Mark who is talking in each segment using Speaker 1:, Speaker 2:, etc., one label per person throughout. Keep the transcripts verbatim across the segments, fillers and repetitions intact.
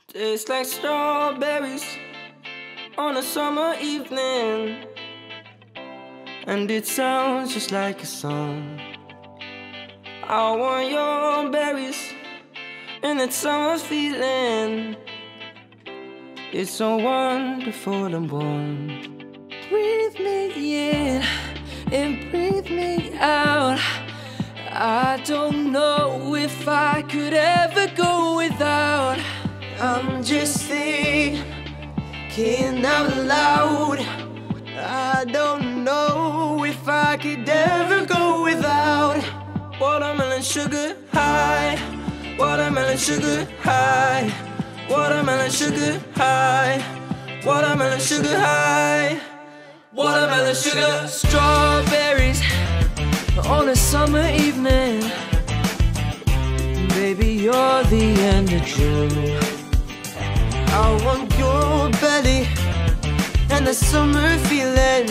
Speaker 1: Tastes like strawberries on a summer evening, and it sounds just like a song. I want your berries and that summer feeling. It's so wonderful and warm. Breathe me in and breathe me out. I don't know if I could ever go without. I'm just thinking out loud. I don't know if I could ever go without. Watermelon sugar high, watermelon sugar high, watermelon sugar high, watermelon sugar high, watermelon sugar. Strawberries on a summer evening, baby, you're the end of June. I want your belly and the summer feeling,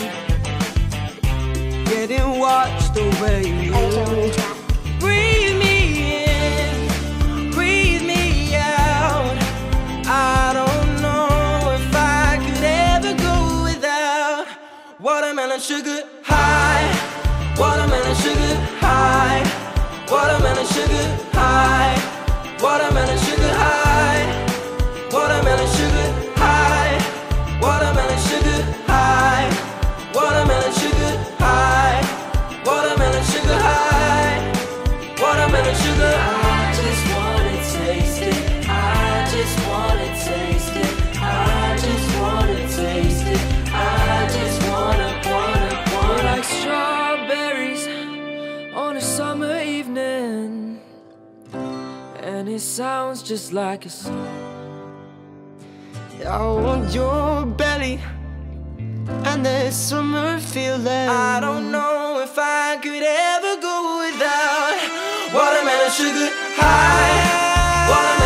Speaker 1: getting washed away. Breathe me in, breathe me out. I don't know if I could ever go without. Watermelon sugar high, watermelon sugar high, watermelon sugar high, watermelon sugar high, watermelon sugar high, watermelon sugar high, watermelon sugar high, watermelon sugar high, watermelon sugar. I just wanna taste it, I just wanna taste it, I just wanna taste it, I just wanna, wanna, wanna. Like strawberries on a summer evening, and it sounds just like a song. I want your belly and the summer feeling. I don't know if I could ever go without. Watermelon sugar high, watermelon